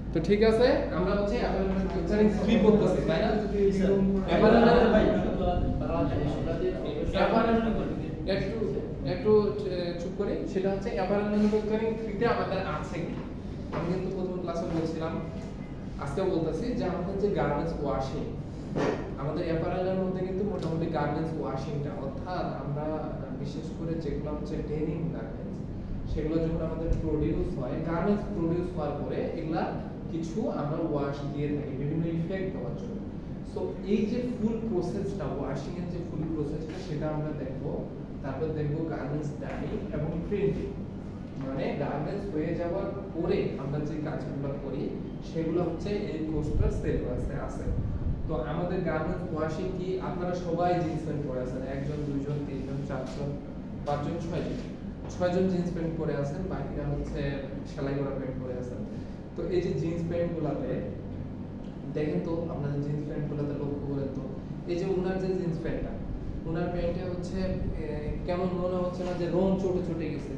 তো ঠিক আছে, আমরা হচ্ছে অ্যাপারেল ম্যানুফ্যাকচারিং 3 করতেছি, তাই না? অ্যাপারেল একটু একটু চুপ করি। সেটা হচ্ছে অ্যাপারেল ম্যানুফ্যাকচারিং 3 তে আমাদের আছে কি? আমি কিন্তু প্রথম ক্লাসে বলছিলাম, আজকে বলতেছি যে আমাদের যে গার্মেন্টস ওয়াশিং, আমাদের অ্যাপারেলের মধ্যে কিন্তু মোটামুটি গার্মেন্টস ওয়াশিংটা, অর্থাৎ আমরা বিশেষ করে যেগুলো হচ্ছে ডেনিম গার্মেন্টস, সেগুলো যখন আমাদের প্রোডিউস হয়, গার্মেন্টস প্রোডিউস হওয়ার পরে এগুলা কিছু আমরা ওয়াশ দিয়ে থাকি বিভিন্ন ইফেক্ট দেওয়ার জন্য। সো এই যে ফুল প্রসেসটা, ওয়াশিং এর যে ফুল প্রসেসটা, সেটা আমরা দেখব। তারপর দেখব গার্মেন্টস ডাইং এবং প্রিন্টিং, মানে গার্মেন্টস হয়ে যাওয়ার পরে আমরা যে কাজগুলো করি সেগুলো হচ্ছে এই কোর্সটার সিলেবাসে আছে। তো আমাদের গার্মেন্টস ওয়াশিং কি, আপনারা সবাই জিন্স প্যান্ট পরে আছেন, একজন দুইজন তিনজন চারজন পাঁচজন ছয়জন জিন্স প্যান্ট পরে আছেন, বাকিরা হচ্ছে সেলাই করা প্যান্ট পরে আছেন। তো এই যে জিন্স প্যান্ট গুলাতে দেখেন তো, আপনাদের জিন্স প্যান্ট গুলাতে লক্ষ্য করেন তো, এই যে ওনার যে জিন্স প্যান্টটা, ওনার প্যান্টে হচ্ছে কেমন মনে হচ্ছে না যে রং চটে চটে গেছে,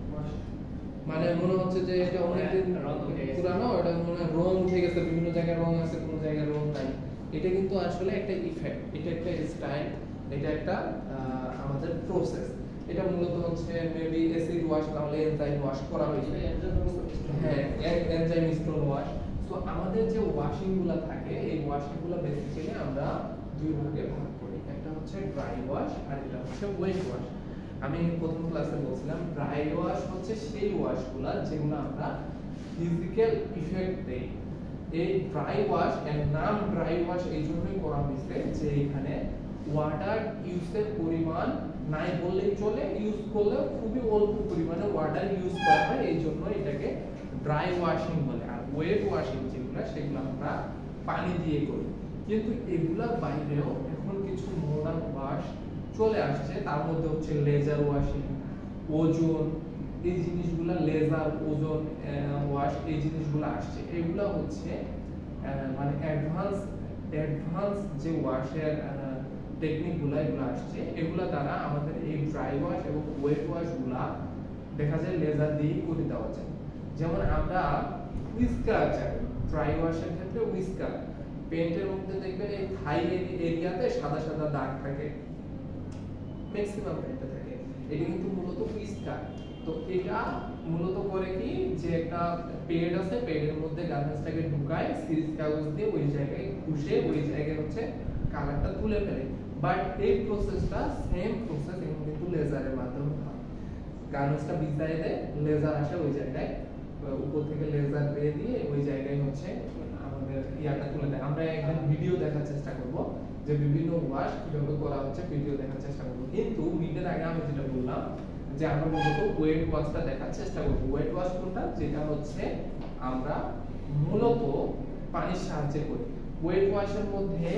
মানে মনে হচ্ছে যে এটা অনেকদিন পুরানো, এটা মনে রং উঠে গেছে, বিভিন্ন জায়গায় রং আছে, কোনো জায়গায় রং নাই। এটা কিন্তু আসলে একটা ইফেক্ট, এটা একটা স্টাইল, এটা একটা আমাদের প্রসেস। এটা মূলত হচ্ছে মেবি অ্যাসিড ওয়াশ না হলে এনজাইম ওয়াশ করা হয়েছে, হ্যাঁ এনজাইম স্টোন ওয়াশ। সো আমাদের যে ওয়াশিং গুলো থাকে, এই ওয়াশিং গুলো বেসিক্যালি আমরা দুই ভাগে ভাগ করি, একটা হচ্ছে ড্রাই ওয়াশ আর এটা হচ্ছে ওয়েট ওয়াশ। আমি প্রথম ক্লাসে বলছিলাম ড্রাই ওয়াশ হচ্ছে সেই ওয়াশগুলো যেগুলো আমরা ফিজিক্যাল ইফেক্ট দেই। এই ড্রাই ওয়াশ এর নাম ড্রাই ওয়াশ এই জন্যই করা হয়েছে যে এখানে ওয়াটার ইউজের পরিমাণ নাই বললেই চলে, ইউজ করলে খুবই অল্প পরিমাণে ওয়াটার ইউজ করা হয়, এই জন্য এটাকে ড্রাই ওয়াশিং বলে। আর ওয়েট ওয়াশিং যেগুলো, সেগুলো আমরা পানি দিয়ে করি। কিন্তু এগুলোর বাইরেও এখন কিছু মডার্ন ওয়াশ চলে আসছে, তার মধ্যে হচ্ছে লেজার ওয়াশিং, ওজোন, এই জিনিসগুলো, লেজার ওজোন ওয়াশ, এই জিনিসগুলো আসছে। এগুলো হচ্ছে মানে অ্যাডভান্স যে ওয়াশের টেকনিকগুলো এগুলো আসছে, এগুলো দ্বারা আমাদের এই ড্রাই ওয়াশ এবং ওয়েট ওয়াশগুলা দেখা যায় লেজার দিয়ে করে দেওয়া যায়। যেমন আমরা উইস্কার চাই, ড্রাই ওয়াশের ক্ষেত্রে উইস্কার, পেইন্টের মধ্যে দেখবেন এই থাই এরিয়াতে সাদা সাদা দাগ থাকে, ম্যাক্সিমাম পেইন্টে থাকে, এটা কিন্তু মূলত উইস্কার। তো এটা মূলত করে কি, যে একটা পেড আছে, পেডের মধ্যে গার্মেন্টসটাকে ঢুকায় সিরিজ কাগজ দিয়ে ওই জায়গায় ঘষে ওই জায়গায় হচ্ছে কালারটা তুলে ফেলে। বাট এই প্রসেসটা সেম প্রসেস কিন্তু লেজারের মাধ্যমে হয়। গার্মেন্টসটা ভিজায় দেয়, লেজার আসে ওই জায়গায়, উপর থেকে লেজার দিয়ে দিয়ে ওই জায়গায় হচ্ছে আমাদের ইয়াটা তুলে দেয়। আমরা একদম ভিডিও দেখার চেষ্টা করব যে বিভিন্ন ওয়াশ কিভাবে করা হচ্ছে, ভিডিও দেখার চেষ্টা করব। কিন্তু মিডের আগে আমি যেটা বললাম যে আমরা মূলত ওয়েট ওয়াশটা দেখার চেষ্টা করব। ওয়েট ওয়াশ কোনটা, যেটা হচ্ছে আমরা মূলত পানির সাহায্যে করি। ওয়েট ওয়াশের মধ্যে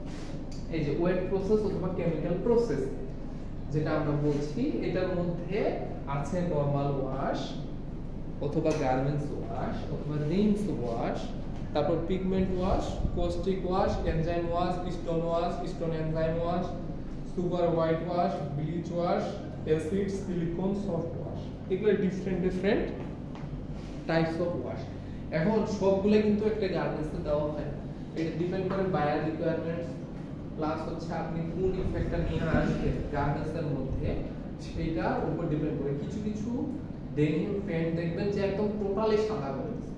এই যে ওয়েট প্রসেস অথবা কেমিক্যাল প্রসেস যেটা আমরা বলছি, এটার মধ্যে আছে নরমাল ওয়াশ অথবা গার্মেন্টস ওয়াশ অথবা রিন্স ওয়াশ, তারপর pigment wash, caustic wash, enzyme wash, stone enzyme wash, super white wash, bleach wash, acid, silicon, soft wash. এগুলো ডিফারেন্ট টাইপস অফ ওয়াশ। এখন সবগুলো কিন্তু একটা গার্মেন্টসে দেওয়া হয়, এটা ডিপেন্ড করে বায়ার রিকোয়ারমেন্টস প্লাস হচ্ছে আপনি কোন ইফেক্টটা নিয়ে আসবেন গার্মেন্টসের মধ্যে, সেটার উপর ডিপেন্ড করে। কিছু কিছু ডেনিম প্যান্ট দেখবেন যে একদম টোটালি সাদা করে দিচ্ছে,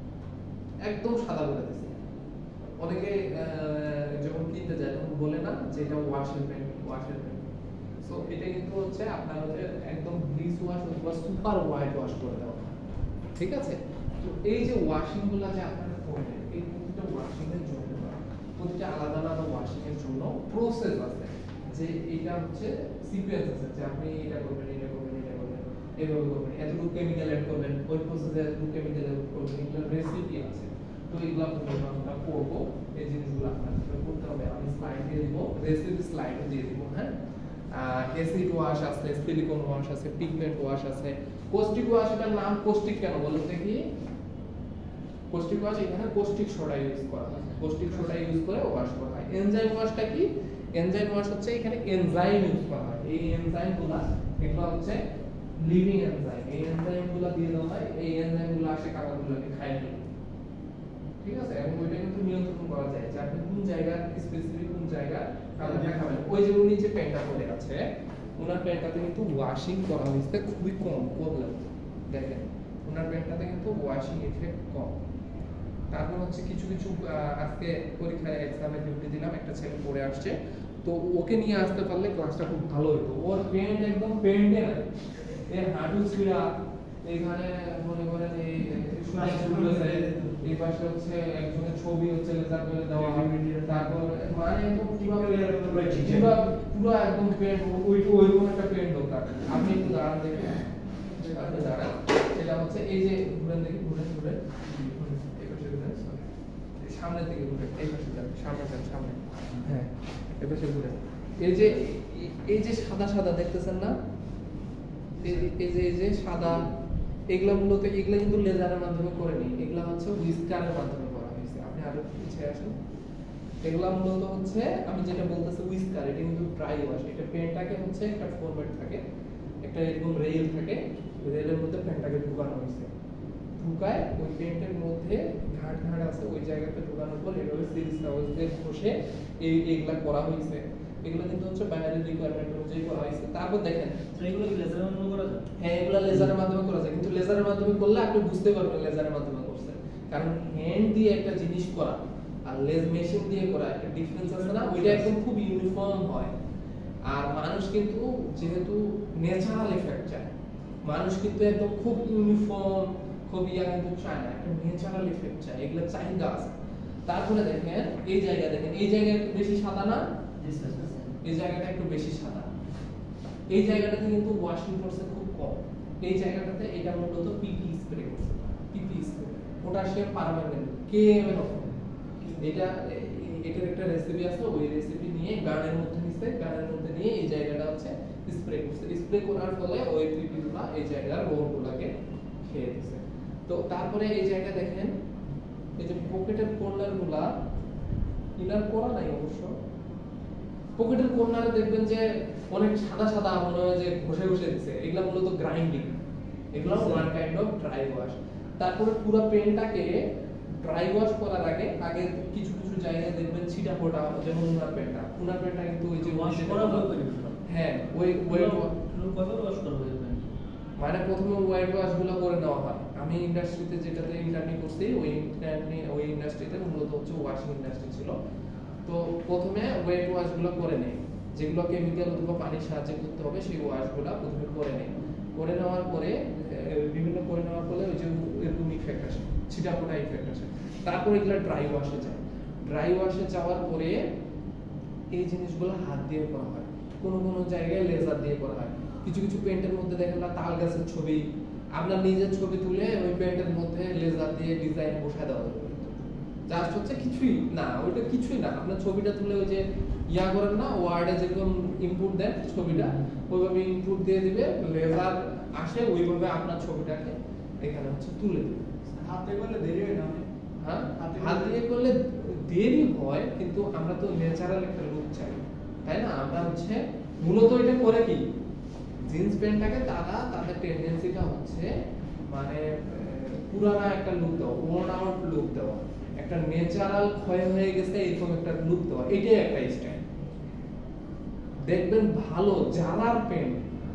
একদম সাদা করে দিচ্ছে। অনেকে যখন কিনতে যায় তখন বলে না যে এটা ওয়াশের প্যান্ট। সো এটা কিন্তু হচ্ছে আপনার হচ্ছে একদম ব্লিচ ওয়াশ অথবা সুপার হোয়াইট ওয়াশ করে দেওয়া, ঠিক আছে? তো এই যে ওয়াশিং গুলো যে আপনারা করবেন, এই প্রতিটা ওয়াশিং এর জন্য প্রতিটা আলাদা আলাদা ওয়াশিং এর জন্য প্রসেস আছে, যে এটা হচ্ছে সিকোয়েন্স আছে, যে আপনি এটা করবেন, এভাবে করবেন, এতটুকু কেমিক্যাল অ্যাড করবেন, ওই প্রসেসে এতটুকু কেমিক্যাল অ্যাড করবেন, এগুলো রেসিপি আছে। তো এগুলো আমরা করবো, এই জিনিসগুলো আপনাদের করতে হবে। আমি স্লাইড দিয়ে দিব, রেসিপি স্লাইড দিয়ে দিব। হ্যাঁ, অ্যাসিড ওয়াশ আছে, সিলিকন ওয়াশ আছে, পিগমেন্ট ওয়াশ আছে, কস্টিক ওয়াশ। এটার নাম কস্টিক কেন বলুন দেখি? কস্টিক ওয়াশ, এখানে কস্টিক সোডা ইউজ করা হয়, কস্টিক সোডা ইউজ করে ওয়াশ করা হয়। এনজাইম ওয়াশটা কি? এনজাইম ওয়াশ হচ্ছে এখানে এনজাইম ইউজ করা হয়। এই এনজাইমগুলো এগুলো হচ্ছে লিভিং এনজাইম, এই এনজাইমগুলো দিয়ে দেওয়া হয়, এই এনজাইমগুলো আসে কাগজগুলোকে খায় ফেলে। জায়গা স্পেসিফিক কোন জায়গা কালার দেখাবেন। ওই যে উনি যে প্যান্টটা পরে আছে ওনার প্যান্টটাতে কিন্তু ওয়াশিং করা হয়েছে খুবই কম প্রবলেম। দেখেন ওনার প্যান্টটাতে কিন্তু ওয়াশিং এফেক্ট কম। তারপর হচ্ছে কিছু কিছু আজকে পরীক্ষায় এক্সামে ডিউটি দিলাম, একটা ছেলে পড়ে আসছে, তো ওকে নিয়ে আসতে পারলে ক্লাসটা খুব ভালো হতো। ওর প্যান্ট একদম প্যান্টে নাই, এর হাঁটু ছিঁড়া, এখানে মনে করেন এই পাশে হচ্ছে একজনের ছবি হচ্ছে লেজার করে দেওয়া, তারপর মানে একদম পুরো একদম প্যান্ট ওইরকম একটা প্যান্ট দরকার। আপনি একটু দাঁড়ান দেখেন, আপনি দাঁড়ান, সেটা হচ্ছে এই যে ঘুরেন দেখি, ঘুরেন ঘুরেন সামনের দিকে ঘুরে, এই পাশে যান, সামনে যান, সামনে, হ্যাঁ এই পাশে ঘুরে। এই যে সাদা সাদা দেখতেছেন না, এই যে সাদা, এগুলা মূলত এগুলা কিন্তু লেজারের মাধ্যমে করে নি, এগুলা হচ্ছে হুইস্কারের মাধ্যমে করা হয়েছে। আপনি আরো পিছিয়ে আসুন। এগুলা মূলত হচ্ছে আমি যেটা বলতেছি হুইস্কার, এটা কিন্তু ড্রাই ওয়াশ। এটা পেনটাকে হচ্ছে একটা ফরম্যাট থাকে, একটা এরকম রেল থাকে, রেলের মধ্যে পেনটাকে ঢুকানো হয়েছে, ঢুকায় ওই পেন্টের মধ্যে ঘাট আছে ওই জায়গাতে ঢুকানোর পর এভাবে সিরিজ কাগজে ঘষে এইগুলা করা হয়েছে। এগুলো কিন্তু হচ্ছে বাইরের রিকোয়ারমেন্ট অনুযায়ী করা হয়েছে। তারপর দেখেন এগুলো কি লেজারের মাধ্যমে করা যায়? হ্যাঁ, এগুলো লেজারের মাধ্যমে করা যায়, কিন্তু লেজারের মাধ্যমে করলে আপনি বুঝতে পারবেন লেজারের মাধ্যমে করছে, কারণ হ্যান্ড দিয়ে একটা জিনিস করা আর লেজ মেশিন দিয়ে করা একটা ডিফারেন্স আছে না, ওইটা একদম খুব ইউনিফর্ম হয়। আর মানুষ কিন্তু যেহেতু ন্যাচারাল এফেক্ট চায়, মানুষ কিন্তু একদম খুব ইউনিফর্ম খুব ইয়া কিন্তু চায় না, একটা ন্যাচারাল এফেক্ট চায়, এগুলো চাহিদা আছে। তারপরে দেখেন এই জায়গা, দেখেন এই জায়গা একটু বেশি সাদা না, এই জায়গাটা একটু বেশি সাদা, এই জায়গাটাতে কিন্তু ওয়াশিং করছে খুব কম, এই জায়গাটাতে এটা মূলত পিপি স্প্রে করছে, PP spray potassium permanganate KMNO। এটার একটা রেসিপি আছে, ওই রেসিপি নিয়ে গানের মধ্যে নিছে, গানের মধ্যে নিয়ে এই জায়গাটা হচ্ছে স্প্রে করছে, স্প্রে করার ফলে ওই পিপিগুলা এই জায়গার রোগগুলোকে খেয়ে দিছে। তো তারপরে এই জায়গা দেখেন এই যে পকেটের কর্নারগুলা ইনার করা নাই অবশ্য, পকেটের কর্নারে দেখবেন যে অনেক সাদা সাদা মনে হয় যে ঘষে ঘষে দিছে, এগুলা মূলত গ্রাইন্ডিং, এগুলো one kind of dry wash. তারপরে পুরো পেনটাকে ড্রাই ওয়াশ করার আগে কিছু কিছু জায়গায় দেখবেন ছিটা ফোটা, যেমন উনার পেনটা কিন্তু ওই যে ওয়াশ করা হবে, হ্যাঁ ওই কত ওয়াশ করা হবে, মানে প্রথমে হোয়াইট ওয়াশ গুলো করে নেওয়া হয়। আমি ইন্ডাস্ট্রিতে যেটাতে ইন্টার্নি করছি ওই ইন্ডাস্ট্রিতে মূলত হচ্ছে ওয়াশিং ইন্ডাস্ট্রি ছিল। তো প্রথমে হোয়াইট ওয়াশ গুলো করে নেয়, যেগুলো কেমিক্যাল অথবা পানির সাহায্যে করতে হবে সেই ওয়াশ গুলো প্রথমে করে নেয়, করে নেওয়ার পরে বিভিন্ন করে নেওয়ার ফলে ওই যে এরকম ইফেক্ট আসে, ছিটা ফোটা ইফেক্ট আসে। তারপরে এগুলো ড্রাই ওয়াশে যায়, ড্রাই ওয়াশে যাওয়ার পরে এই জিনিসগুলো হাত দিয়ে করা হয়, কোনো কোনো জায়গায় লেজার দিয়ে করা হয়। কিছু কিছু পেন্টের মধ্যে দেখেন না তাল গাছের ছবি, আপনার নিজের ছবি তুলে ওই পেন্টের মধ্যে লেজার দিয়ে ডিজাইন বসায় দেওয়া যাবে, জাস্ট হচ্ছে কিছুই না, ওইটা কিছুই না, আপনার ছবিটা তুলে ওই যে ইয়া করেন না ওয়ার্ডে যেরকম ইনপুট দেন ছবিটা ওইভাবে ইনপুট দিয়ে দিবে, লেজার আসে ওইভাবে আপনার ছবিটাকে এখানে হচ্ছে তুলে দিবে। হাতে করলে দেরি হয় না? হ্যাঁ, হাত দিয়ে করলে দেরি হয়, কিন্তু আমরা তো ন্যাচারাল একটা লুক চাই, তাই না? আমরা হচ্ছে মূলত এটা করে কি জিন্স প্যান্টটাকে তাদের টেন্ডেন্সিটা হচ্ছে মানে পুরানা একটা লুক দেওয়া, ওয়ার্ন আউট লুক দেওয়া, একটা ন্যাচারাল ক্ষয় হয়ে গেছে এরকম একটা লুক দেওয়া, এটাই একটা স্টাইল। দেখবেন ভালো জারার প্যান্ট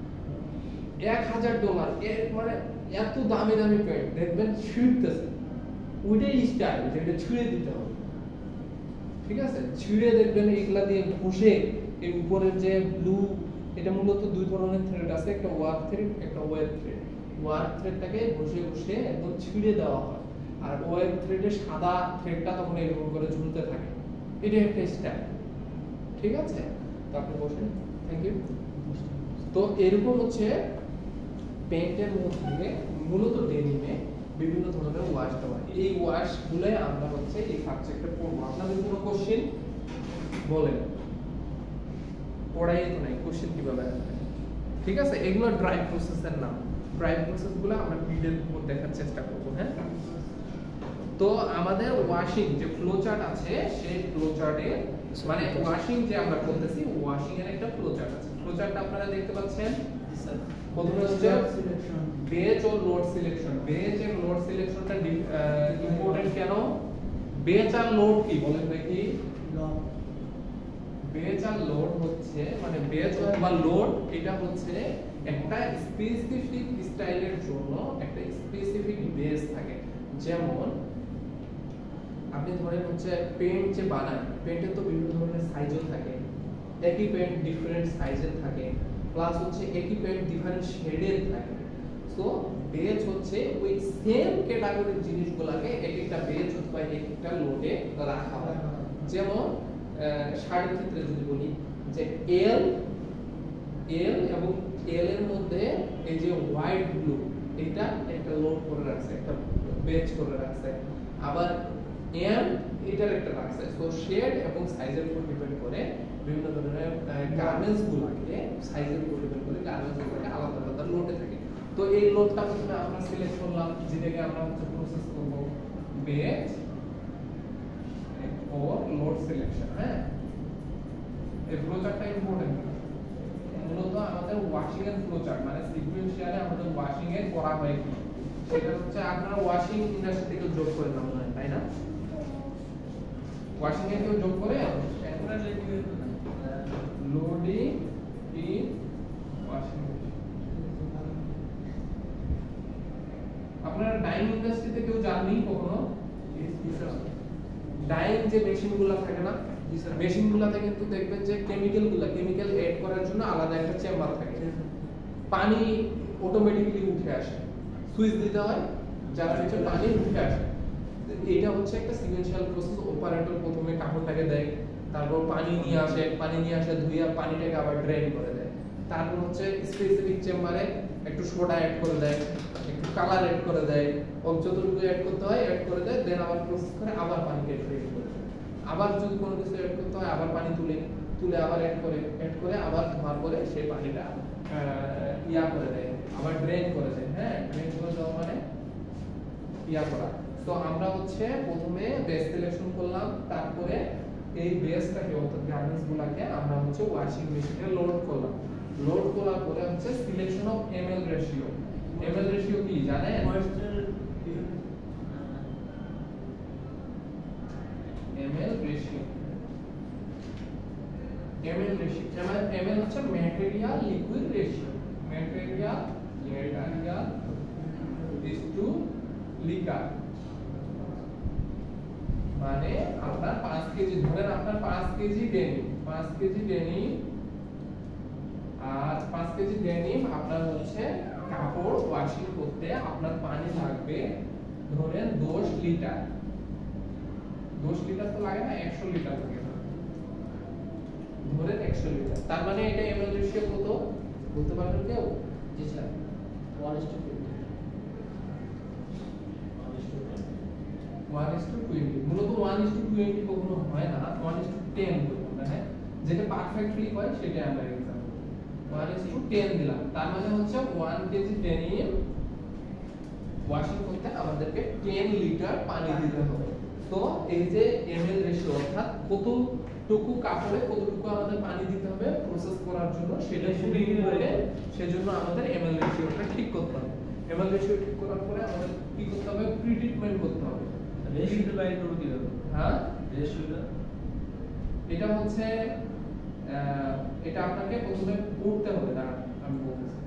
$1000 এর মানে এত দামি দামি প্যান্ট দেখবেন ছিঁড়তেছে, ওইটাই স্টাইল, যেটা ছিঁড়ে দিতে হবে, ঠিক আছে? ছিঁড়ে দেখবেন এগুলা দিয়ে ঘষে এই উপরের যে ব্লু, এটা মূলত দুই ধরনের থ্রেড আছে, একটা ওয়ার্ক থ্রেড একটা ওয়েব থ্রেড। ওয়ার্ক থ্রেডটাকে ঘষে ঘষে একদম ছিঁড়ে দেওয়া হয়, আর ওয়েব থ্রেডের সাদা থ্রেডটা তখন এরকম করে ঝুলতে থাকে, এটা একটা স্টাইল, ঠিক আছে? তো আপনি বসেন, থ্যাংক ইউ। তো এরকম হচ্ছে পেইন্টের মধ্যে মূলত ডেনিমে বিভিন্ন ধরনের ওয়াশ দেওয়া, এই ওয়াশ গুলো আমরা হচ্ছে এই সাবজেক্টে পড়বো। আপনাদের কোনো কোশ্চেন বলেন? পড়াই তো নাই, কোশ্চেন কিভাবে আসবে? ঠিক আছে, এগুলো ড্রাই প্রসেসের নাম, ড্রাই প্রসেসগুলো আমরা ভিডিওর উপর দেখার চেষ্টা করব। হ্যাঁ, তো আমাদের ওয়াশিং যে ফ্লো চার্ট আছে সেই ফ্লো চার্টে মানে ওয়াশিং যে আমরা করতেছি ওয়াশিং এর একটা ফ্লো চার্ট আছে। ফ্লো চার্টটা আপনারা দেখতে পাচ্ছেন, প্রথমে হচ্ছে বেজ ও লোড সিলেকশন। বেজ এর লোড সিলেকশনটা ইম্পর্টেন্ট কেন? বেজ আর লোড কি বলেন দেখি? বেজ আর লোড হচ্ছে মানে বেজ অথবা লোড এটা হচ্ছে একটা স্পেসিফিক স্টাইলের জন্য একটা স্পেসিফিক বেজ থাকে। যেমন আপনি ধরেন হচ্ছে পেইন্ট যে বানান, পেইন্টের তো বিভিন্ন ধরনের সাইজও থাকে, একই পেইন্ট ডিফারেন্ট সাইজের থাকে, প্লাস হচ্ছে একই পেইন্ট ডিফারেন্ট শেডের থাকে। সো বেজ হচ্ছে ওই সেম ক্যাটাগরির জিনিসগুলোকে এক একটা বেজ অথবা এক একটা লোডে রাখা হয়। যেমন শাড়ির ক্ষেত্রে যদি বলি যে এল এবং এল এর মধ্যে এই যে হোয়াইট ব্লু এটা একটা লোড করে রাখছে, একটা বেজ করে রাখছে, আবার এম এটার একটা রাখছে। সো শেড এবং সাইজের উপর ডিপেন্ড করে বিভিন্ন ধরনের গার্মেন্টস গুলোকে সাইজের উপর ডিপেন্ড করে গার্মেন্টস গুলোকে আলাদা আলাদা লোডে থাকে। তো এই লোডটা প্রথমে আমরা সিলেক্ট করলাম, যেটাকে আমরা হচ্ছে প্রসেস করব বেজ और লোড সিলেকশন। হ্যাঁ, এই ফ্লোচার্টটা ইম্পর্টেন্ট। মূলত আমাদের ওয়াশিং এর ফ্লোচার্ট মানে সিকোয়েন্সিয়ালি আমাদের ওয়াশিং এর করা হয় কি সেটা হচ্ছে আপনারা ওয়াশিং ইন্ডাস্ট্রি থেকে যোগ করে নাও না, তাই না? ওয়াশিং এর কেউ যোগ করে লোডিং ইন ওয়াশিং। আপনারা ডাইং ইন্ডাস্ট্রিতে কেউ জাননি কখনো? ডাইং যে মেশিনগুলো থাকে না, মেশিনগুলোতে কিন্তু দেখবেন যে কেমিক্যাল এড করার জন্য আলাদা একটা চেম্বার থাকে, পানি অটোমেটিক্যালি উঠে আসে, সুইচ দিতে হয় যার হচ্ছে পানি উঠে আসে। এটা হচ্ছে একটা সিকোয়েন্সিয়াল প্রসেস। অপারেটর প্রথমে কাপড়টাকে দেয়, তারপর পানি নিয়ে আসে ধুইয়া পানিটাকে আবার ড্রেন করে দেয়, তারপর হচ্ছে স্পেসিফিক চেম্বারে একটু সোডা অ্যাড করে দেয়, একটু কালার অ্যাড করে দেয়, যতটুকু অ্যাড করতে হয় অ্যাড করে দেয়, দেন আবার প্রসেস করে আবার পানিকে ড্রেন করে দেয়। আবার যদি কোনো কিছু অ্যাড করতে হয় আবার পানি তুলে আবার অ্যাড করে আবার ধোয়ার পরে সেই পানিটা ইয়া করে দেয়, আবার ড্রেন করে দেয়। হ্যাঁ, ড্রেন করে দেওয়া মানে ইয়া করা। তো আমরা হচ্ছে প্রথমে বেস সিলেকশন করলাম, তারপরে এই বেসটাকে অর্থাৎ গার্মেন্টস গুলাকে আমরা হচ্ছে ওয়াশিং মেশিনে লোড করলাম। লোড করার পরে হচ্ছে selection of ML ratio. ML ratio কি জানেন? এমএল রেশিও এমএল হচ্ছে material liquid ratio. Material is to liquor. মানে আপনার 5 কেজি ধরেন, আপনার 5 কেজি ডেনিম আর 5 কেজি ডেনিম আপনার হচ্ছে কাপড় ওয়াশিং করতে আপনার পানি লাগবে ধরেন 10 লিটার। 10 লিটার তো লাগে না, 100 লিটার লাগে, ধরেন 100 লিটার। তার মানে এটা এমএল রেশিও কত বলতে পারবেন কেউ? জি স্যার, 1:20। মূলত 1:20 কখনো হয় না, 1:10 বলবো না। হ্যাঁ, যেটা পারফেক্টলি হয় সেটা আমরা এক্সাম্পল 1:10 দিলাম। তার মানে হচ্ছে 1 কেজি ডেনিম ওয়াশিং করতে আমাদেরকে 10 লিটার পানি দিতে হবে। তো এই যে এমএল রেশিও অর্থাৎ কতটুকু কাপড়ে কতটুকু আমাদের পানি দিতে হবে প্রসেস করার জন্য সেটা শুরু করে সেজন্য আমাদের এমএল রেশিওটা ঠিক করতে হবে। এমএল রেশিও ঠিক করার পরে আমাদের কি করতে হবে? প্রি ট্রিটমেন্ট করতে হবে। রেশিওটা বাইরে করব কি হবে? হ্যাঁ, রেশিওটা এটা হচ্ছে এটা আপনাকে প্রথমে পড়তে হবে। না আমি বলতেছি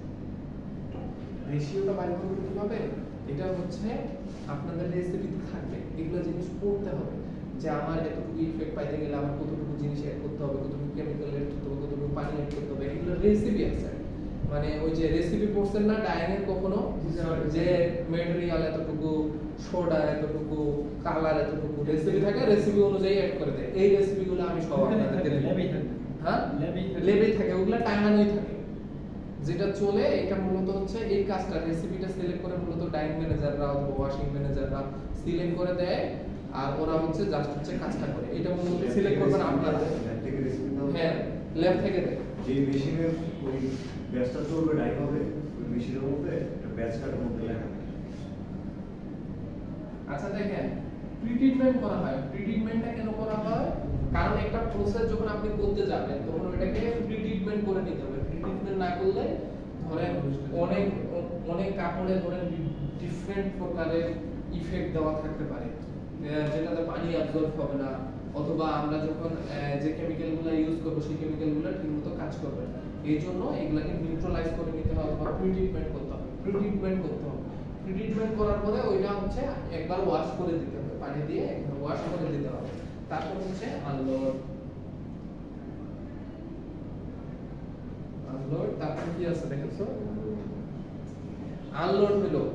রেশিওটা বাইরে করতে কিভাবে, এটা হচ্ছে আপনাদের রেসিপিতে থাকবে, এগুলো জিনিস পড়তে হবে যে আমার এতটুকু ইফেক্ট পাইতে গেলে আমার কতটুকু জিনিস অ্যাড করতে হবে, কতটুকু কেমিক্যাল অ্যাড করতে হবে, কতটুকু পানি অ্যাড করতে হবে, এগুলো রেসিপি আছে। মানে ওই যে রেসিপি পড়ছেন না ডাইং এর কখনো, যে ম্যাটেরিয়াল এতটুকু, সোডা এতটুকু, কালার এতটুকু রেসিপি থাকে, রেসিপি অনুযায়ী অ্যাড করে দেয়। এই রেসিপিগুলো আমি সব আপনাদের দেব। হ্যাঁ, লেবেই থাকে, ওগুলা টাঙানোই থাকে। যেটা চলে এটা মূলত হচ্ছে এই কাজটা রেসিপিটা সিলেক্ট করে মূলত ডাইং ম্যানেজাররা অথবা ওয়াশিং ম্যানেজাররা সিলেক্ট করে দেয়, আর ওরা হচ্ছে জাস্ট হচ্ছে কাজটা করে। এটা মূলত সিলেক্ট করবেন আপনারা। হ্যাঁ, ল্যাব থেকে দেয়। যে মেশিনের ওই ব্যাচটা চলবে ডাইং হবে, ওই মেশিনের মধ্যে একটা ব্যাচ কাটার মধ্যে লেখা থাকে। আচ্ছা দেখেন, প্রি ট্রিটমেন্ট করা হয়। প্রি ট্রিটমেন্টটা কেন করা হয়? কারণ একটা প্রসেস যখন আপনি করতে যাবেন তখন ওটাকে প্রি ট্রিটমেন্ট করে নিতে হবে। প্রি ট্রিটমেন্ট না করলে ধরেন অনেক কাপড়ে ধরেন ডিফারেন্ট প্রকারের ইফেক্ট দেওয়া থাকতে পারে, যেটাতে পানি অ্যাবজর্ব হবে না, অথবা আমরা যখন যে কেমিক্যালগুলো ইউজ করব সেই কেমিক্যালগুলো ঠিকমতো কাজ করবে না। এই জন্য এগুলাকে নিউট্রালাইজ করে নিতে হবে বা প্রি-ট্রিটমেন্ট করতে হবে। প্রি-ট্রিটমেন্ট করার পরে ওইটা হচ্ছে একবার ওয়াশ করে দিতে হবে, পানি দিয়ে একবার ওয়াশ করে দিতে হবে। তারপর হচ্ছে আনলোড, তারপর কি আছে দেখেছো, আনলোড হলো,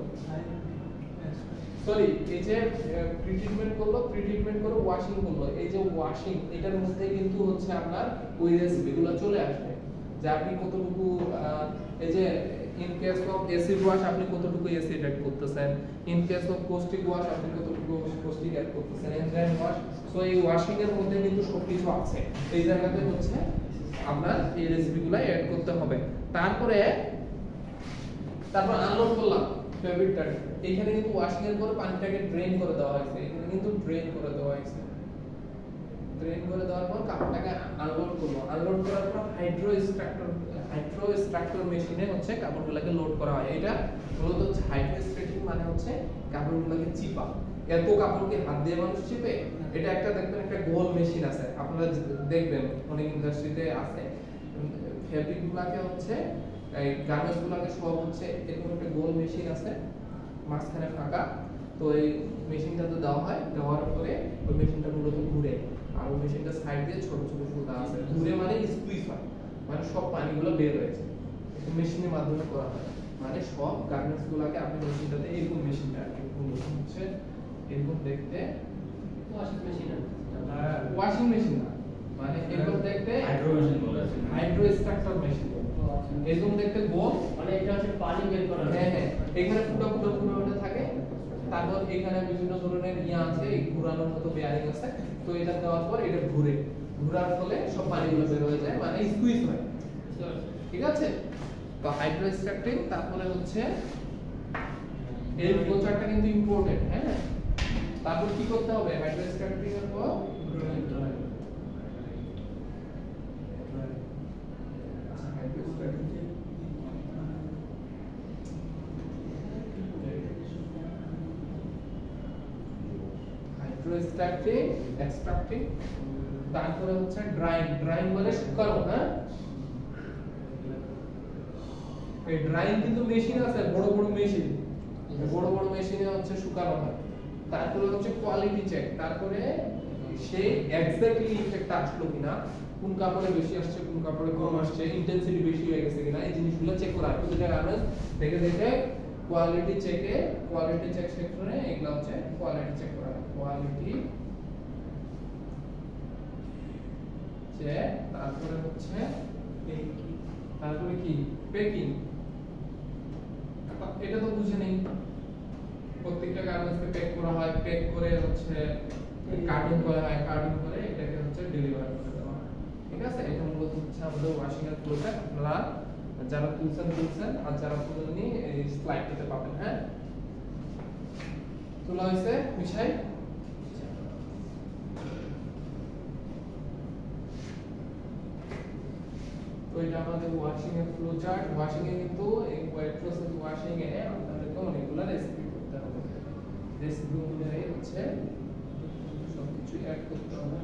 সরি এই যে প্রি-ট্রিটমেন্ট করে ওয়াশিং করলো, এই যে ওয়াশিং এটার মধ্যে কিন্তু হচ্ছে আপনার ওই রেসিপিগুলো চলে আসবে যে আপনি কতটুকু এই যে in case of acid wash আপনি কতটুকু অ্যাসিড অ্যাড করতেছেন, in case of caustic wash আপনি কতটুকু কস্টিক অ্যাড করতেছেন, এনজাইম ওয়াশ। সো এই ওয়াশিং এর মধ্যে কিন্তু সবকিছু আছে, এই জায়গাতে হচ্ছে আপনার এই রেসিপিগুলো অ্যাড করতে হবে। তারপর আনলোড করলাম ফেব্রিকটাকে, এখানে কিন্তু ওয়াশিং এর পর পানিটাকে ড্রেন করে দেওয়া হয়েছে, এখানে কিন্তু ড্রেন করে দেওয়া হয়েছে। ড্রেন করে দেওয়ার পর কাপড়টাকে আনলোড করলো, আনলোড করার পর হাইড্রোস্ট্রাক্টর মেশিনে হচ্ছে কাপড়গুলোকে লোড করা হয়। এটা মূলত হচ্ছে হাইড্রোস্ট্রাক্টিং, মানে হচ্ছে কাপড়গুলোকে চিপা। এত কাপড়কে হাত দিয়ে মানুষ চিপে? এটা একটা দেখবেন একটা গোল মেশিন আছে, আপনারা দেখবেন অনেক ইন্ডাস্ট্রিতে আছে, ফেব্রিকগুলোকে হচ্ছে এই গার্মেন্টসগুলোকে সব হচ্ছে এরকম একটা গোল মেশিন আছে, মাঝখানে ফাঁকা। তো এই মেশিনটাতে দেওয়া হয়, দেওয়ার পরে ওই মেশিনটা মূলত ঘুরে, আর ওই মেশিনটা সাইড দিয়ে ছোট ছোট ফুটা আছে, ঘুরে মানে স্কুইজ হয়, মানে সব পানিগুলো বের হয়েছে, এটা মেশিনের মাধ্যমে করা হয়। মানে সব গার্মেন্টসগুলোকে আপনি মেশিনটাতে এরকম মেশিনটা এরকম হচ্ছে এরকম দেখতে ওয়াশিং মেশিন ওয়াশিং মেশিন না, মানে এরকম দেখতে হাইড্রো মেশিন বলে আছে, হাইড্রোস্ট্রাক্টর মেশিন এরকম দেখতে গোল, মানে এটা হচ্ছে পানি বের করা। হ্যাঁ হ্যাঁ, এখানে ফুটা থাকে, তারপর এখানে বিভিন্ন ধরনের আছে, এই ঘোরানোর মতো বেয়ারিং আছে। তো এটা দেওয়ার পর এটা ঘোরার ফলে সব পানিগুলো বের হয়ে যায়, মানে স্কুইজ হয়, ঠিক আছে। তো হাইড্রোস্ট্রাক্টিং, তারপরে হচ্ছে এই ফ্লোচার্টটা কিন্তু ইম্পর্টেন্ট, হ্যাঁ। তারপর কি করতে হবে হাইড্রোস্ট্রাক্টিং এর পর, হাইড্রোস্ট্রাক্টিং, এক্সট্রাক্টিং, তারপরে হচ্ছে ড্রাইং মানে শুকানো, হ্যাঁ। এই ড্রাইং কিন্তু মেশিন আছে, বড় বড় মেশিনে হচ্ছে শুকানো হয়। তারপরে হচ্ছে কোয়ালিটি চেক, তারপরে সে এক্স্যাক্টলি ইফেক্ট আসলো কিনা, কোন কাপড়ে বেশি আসছে, কোন কাপড়ে কম আসছে, ইন্টেন্সিটি বেশি হয়ে গেছে কিনা, এই জিনিসগুলো চেক করা হয় প্রতিটা গার্মেন্টস দেখে কোয়ালিটি চেক সেকশনে এগুলা হচ্ছে কোয়ালিটি চেক করা হয়, কোয়ালিটি চেক। তারপরে হচ্ছে কি পেকিং, এটা তো বুঝে নেই, প্রত্যেকটা গার্মেন্টসকে প্যাক করা হয়, প্যাক করে হচ্ছে কার্টুন করা হয়, কার্টুন করে এটাকে হচ্ছে ডেলিভার করে দেওয়া হয়, ঠিক আছে। এটা মূলত হচ্ছে আমাদের ওয়াশিং এর প্রসেস। আপনারা যারা তুলছেন আর যারা তুলেননি এই স্লাইডটাতে পাবেন, হ্যাঁ। তোলা হয়েছে মিশাই, তো এটা আমাদের ওয়াশিং এর ফ্লো চার্ট। ওয়াশিং এ কিন্তু এই ওয়েট প্রসেস ওয়াশিং এ আপনাদেরকে অনেকগুলো রেসিপি করতে হবে, রেসিপি অনুযায়ী হচ্ছে সবকিছু অ্যাড করতে হবে।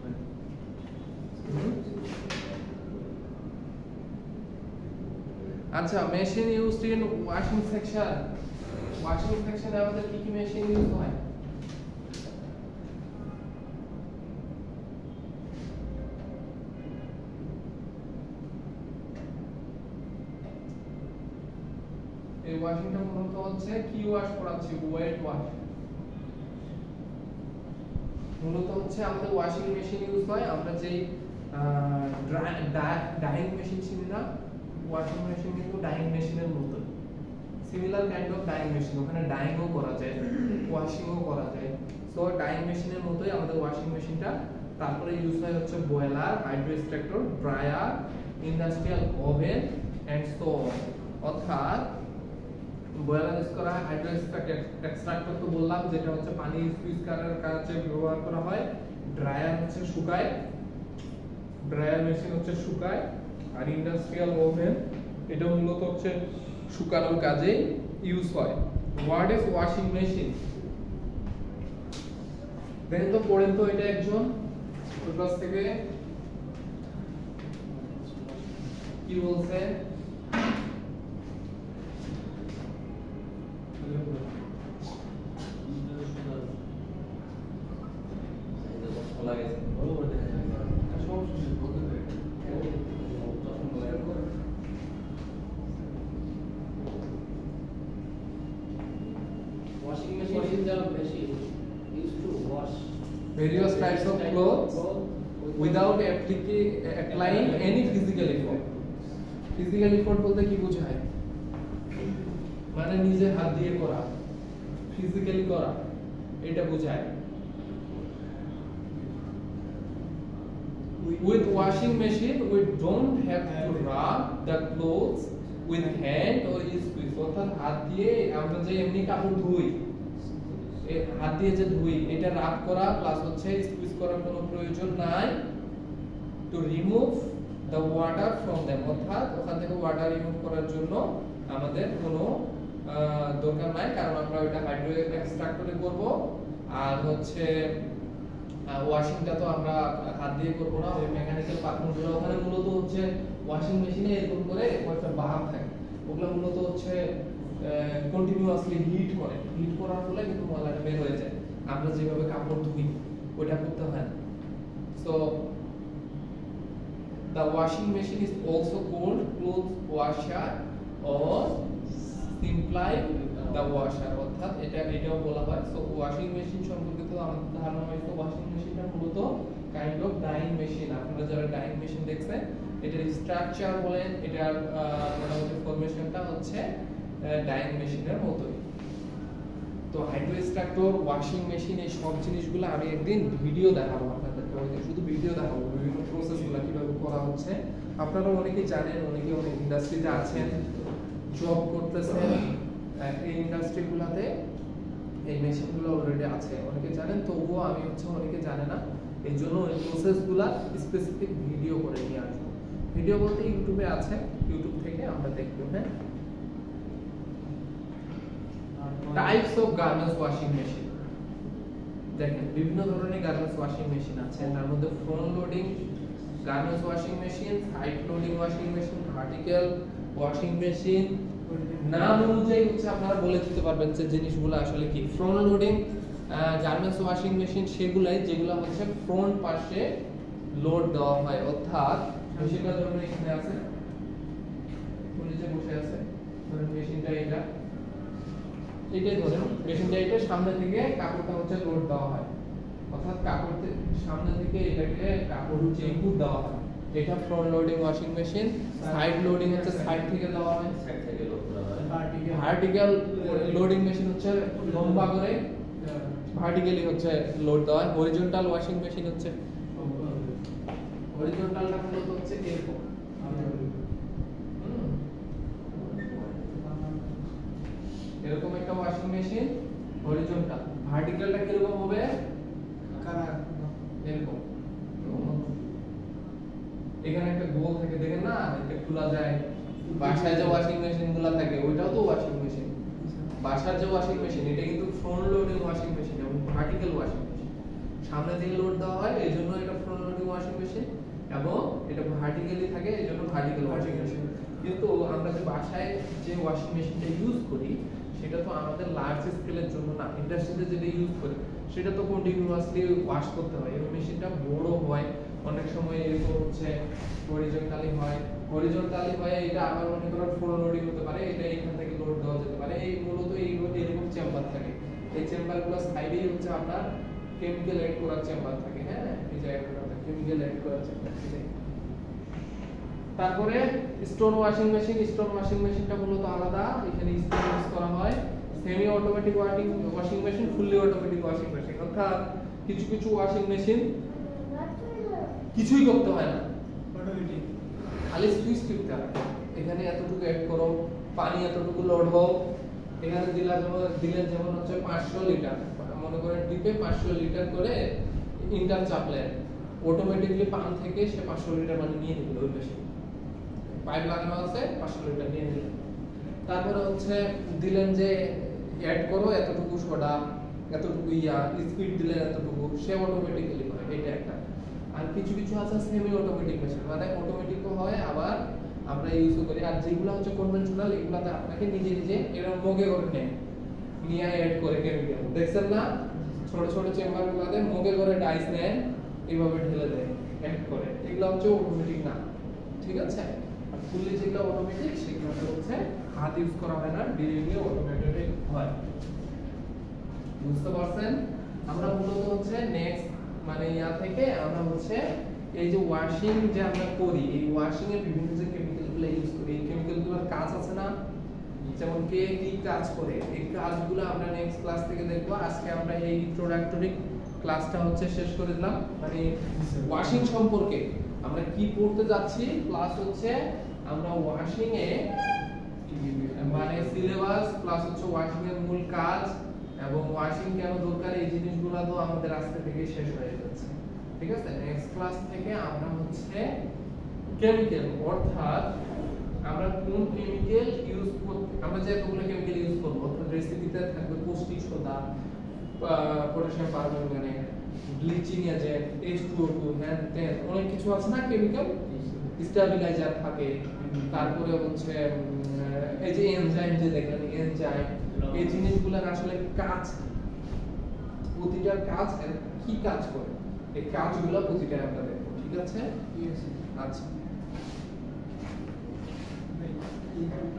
আচ্ছা, machine used in washing section. Washing সেকশনে আমাদের কি মেশিন ইউজ হয়? এই ওয়াশিংটা মূলত হচ্ছে কি ওয়াশ করাচ্ছি, ওয়েট ওয়াশ। মূলত হচ্ছে আমাদের ওয়াশিং মেশিন ইউজ হয়, আমরা যেই ডাইং মেশিন চিনি না, ওয়াশিং মেশিন কিন্তু ডাইং মেশিনের মতো, similar kind of dyeing machine, ওখানে ডাইংও করা যায়, ওয়াশিংও করা যায়। সো ডাইং মেশিনের মতোই আমাদের ওয়াশিং মেশিনটা। তারপরে ইউজ হয় হচ্ছে boiler, hydroextractor, dryer, industrial oven and so on. অর্থাৎ বয়লার ইউজ করা হয়, হাইড্রোস্ট্রাক্টর তো বললাম যেটা হচ্ছে পানি স্কুইজ করার কাজে ব্যবহার করা হয়, ড্রায়ার হচ্ছে শুকায়, ড্রায়ার মেশিন হচ্ছে শুকায়, আর ইন্ডাস্ট্রিয়াল ওভেন এটা মূলত হচ্ছে শুকানোর কাজে ইউজ হয়। What is washing machine? দেখেন তো, পড়েন তো, এটা একজন ওই ক্লাস থেকে কি বলছে Washing machine is the machine used to wash various types of clothes without applying any physical effort. Physical effort বলতে কি বোঝায়? মানে নিজে হাত দিয়ে করা, ফিজিক্যালি করা, এটা বোঝায়। With washing machine, we don't have to rub the clothes with hand or use squeeze. অর্থাৎ হাত দিয়ে আমরা যে এমনি কাপড় ধুই, হাত দিয়ে যে ধুই, এটা রাব করা প্লাস হচ্ছে স্কুইজ করার কোনো প্রয়োজন নাই। To remove the water from them, অর্থাৎ ওখান থেকে ওয়াটার রিমুভ করার জন্য আমাদের কোনো দরকার নাই, কারণ আমরা ওটা হাইড্রো এক্সট্রাক্টরে করব। আর হচ্ছে ওয়াশিংটা তো আমরা হাত দিয়ে করব না, ওই মেকানিক্যাল পার্টগুলো ওখানে মূলত হচ্ছে ওয়াশিং মেশিনে এরকম করে একটা বাহার থাকে, ওগুলো মূলত হচ্ছে কন্টিনিউয়াসলি হিট করে, হিট করার ফলে কিন্তু ময়লাটা বের হয়ে যায়। আমরা যেভাবে কাপড় ধুই ওটা করতে হয় না। So the washing machine is also called clothes washer or simply the washer, অর্থাৎ এটাও বলা হয়। সো ওয়াশিং মেশিন সম্পর্কিত আমাদের ধারণা হয়তো ওয়াশিং মেশিনটা মূলত কাইন্ড অফ ডাইং মেশিন। আপনারা যারা ডাইং মেশিন দেখছেন, এটার স্ট্রাকচার বলেন, এটার মোটামুটি ফরমেশনটা হচ্ছে ডাইং মেশিনের মতোই। তো হাইড্রো এক্সট্রাক্টর, ওয়াশিং মেশিন, এই সব জিনিসগুলো আমি একদিন ভিডিও দেখাবো আপনাদেরকে, শুধু ভিডিও দেখাবো বিভিন্ন প্রসেসগুলো কিভাবে করা হচ্ছে। আপনারা অনেকেই জানেন, অনেকে অনেক ইন্ডাস্ট্রিতে আছেন, জব করতেছেন, এই ইন্ডাস্ট্রিগুলোতে এই মেশিনগুলো অলরেডি আছে, অনেকে জানেন, তবুও আমি হচ্ছে অনেকে জানে না, এই জন্য এই প্রসেসগুলো স্পেসিফিক ভিডিও করে নিয়ে আসবো। ভিডিও বলতে ইউটিউবে আছে, ইউটিউব থেকে আমরা দেখবো। হ্যাঁ, types of garments washing machine. দেখেন বিভিন্ন ধরনের গার্মেন্টস ওয়াশিং মেশিন আছে, তার মধ্যে front loading garments washing machine, side loading washing machine, vertical washing machine. নাম অনুযায়ী হচ্ছে আপনারা বলে দিতে পারবেন যে জিনিসগুলো আসলে কি। Front loading garments washing machine সেগুলাই যেগুলো হচ্ছে ফ্রন্ট পাশে লোড দেওয়া হয়, অর্থাৎ মেশিনটা ধরুন এখানে আছে, নিচে বসে আছে, ধরুন মেশিনটা এটাই ধরেন, মেশিনটা এটা সামনে থেকে কাপড়টা হচ্ছে লোড দেওয়া হয়, অর্থাৎ কাপড় সামনে থেকে এটাকে কাপড় হচ্ছে ইনপুট দেওয়া হয়, এটা front loading washing machine. Side loading হচ্ছে সাইড থেকে দেওয়া হয়, সাইড থেকে লোড করা হয়। ভার্টিক্যাল লোডিং মেশিন হচ্ছে লম্বা করে ভার্টিক্যালি হচ্ছে লোড দেওয়া হয়। হরিজন্টাল ওয়াশিং মেশিন হচ্ছে হরিজন্টালটা মূলত হচ্ছে এরকম, এরকম একটা ওয়াশিং মেশিন হরিজন্টাল। ভার্টিক্যালটা কিরকম হবে? এরকম, এখানে একটা গোল থাকে, দেখেন না, এটা খোলা যায়। বাসায় যে ওয়াশিং মেশিন গুলো থাকে ওইটাও তো ওয়াশিং মেশিন। বাসার যে ওয়াশিং মেশিন এটা কিন্তু ফ্রন্ট লোডিং ওয়াশিং মেশিন এবং ভার্টিক্যাল ওয়াশিং মেশিন। সামনে থেকে লোড দেওয়া হয় এই জন্য এটা ফ্রন্ট লোডিং ওয়াশিং মেশিন, এবং এটা ভার্টিক্যালি থাকে এই জন্য ভার্টিক্যাল ওয়াশিং মেশিন। কিন্তু আমরা যে বাসায় যে ওয়াশিং মেশিনটা ইউজ করি সেটা তো আমাদের লার্জ স্কেলের জন্য না, ইন্ডাস্ট্রিতে যেটা ইউজ করি সেটা তো কন্টিনিউয়াসলি ওয়াশ করতে হয়। এই মেশিনটা বড় হয়, অনেক সময় এরকম হচ্ছে হরিজন্টালি হয়, হরিজন্টালি হয় এটা আবার মনে করেন ফ্রন্ট লোডিং হতে পারে, এটা এখান থেকে লোড দেওয়া যেতে পারে। এই মূলত এরকম চেম্বার থাকে, এই চেম্বারগুলো সাইডেই হচ্ছে আপনার কেমিক্যাল এড করার চেম্বার থাকে। হ্যাঁ, এই জায়গাটাতে কেমিক্যাল এড করার চেম্বার থাকে। তারপরে stone washing machine, stone washing মেশিনটা মূলত আলাদা, এখানে স্টোন ইউজ করা হয়। Semi automatic washing machine, fully automatic washing machine, অর্থাৎ কিছু কিছু ওয়াশিং মেশিন কিছুই করতে হয় না, খালি সুইচ টিপতে হয়। এখানে এতটুকু অ্যাড করো, পানি এতটুকু লোড হোক, এখানে দিলে যেমন হচ্ছে 500 লিটার, মনে করেন টিপে 500 লিটার করে ইন্টার চাপলে অটোমেটিকলি পাম্প থেকে সে 500 লিটার পানি নিয়ে নিল, ওই মেশিন পাইপ লাগানো আছে 500 লিটার নিয়ে নিল। তারপরে হচ্ছে দিলেন যে অ্যাড করো এতটুকু সোডা, এতটুকু স্পিড দিলেন এতটুকু, সে অটোমেটিক্যালি করে, এটা একটা। আর কিছু কিছু আছে সেমি অটোমেটিক মেশিন, মানে অটোমেটিকও হয় আবার আমরা ইউজও করি। আর যেগুলো হচ্ছে কনভেনশনাল এগুলাতে আপনাকে নিজে নিজে এরকম মগে করে নেয়, নিয়ে অ্যাড করে কেমিক্যাল, দেখছেন না ছোট ছোট চেম্বারগুলোতে মগে করে ডাইস নেয়, এইভাবে ঢেলে দেয় অ্যাড করে, এগুলো হচ্ছে অটোমেটিক না, ঠিক আছে। আর ফুললি যেগুলো অটোমেটিক সেগুলো হচ্ছে হাত ইউজ করা হয় না, ডিরেক্টলি অটোমেটেড হয়। বুঝতে পারছেন? আমরা মূলত হচ্ছে নেক্সট মানে ইয়া থেকে আমরা হচ্ছে এই যে ওয়াশিং যে আমরা করি, এই ওয়াশিং এর বিভিন্ন যে কেমিক্যালগুলো ইউজ করি, এই কেমিক্যালগুলোর কাজ আছে না, যেমন কে কি কাজ করে, এই কাজগুলো আমরা নেক্সট ক্লাস থেকে দেখব। আজকে আমরা এই ইন্ট্রোডাক্টরি ক্লাসটা হচ্ছে শেষ করে দিলাম, মানে ওয়াশিং সম্পর্কে আমরা কি পড়তে যাচ্ছি, প্লাস হচ্ছে আমরা ওয়াশিং এ মানে সিলেবাস, প্লাস হচ্ছে ওয়াশিং এর মূল কাজ এবং ওয়াশিং কেন দরকার, এই জিনিসগুলো তো আমাদের আজকে থেকে শেষ হয়ে যাচ্ছে, ঠিক আছে। নেক্সট ক্লাস থেকে আমরা হচ্ছে কেমিক্যাল, অর্থাৎ আমরা কোন কেমিক্যাল ইউজ করতে, আমরা যে কোন কেমিক্যাল ইউজ করব, অর্থাৎ রেসিপিতে থাকবে caustic soda, potassium permanganate, bleaching agent, H2O2, হ্যাঁ তেল, অনেক কিছু আছে না কেমিক্যাল, স্টেবিলাইজার থাকে, তারপরে হচ্ছে এই যে এনজাইম যে দেখলেন এনজাইম, এই জিনিসগুলোর আসলে কাজ, প্রতিটার কাজ কি কাজ করে, এই কাজগুলো প্রতিটা আমরা দেখব, ঠিক আছে। আচ্ছা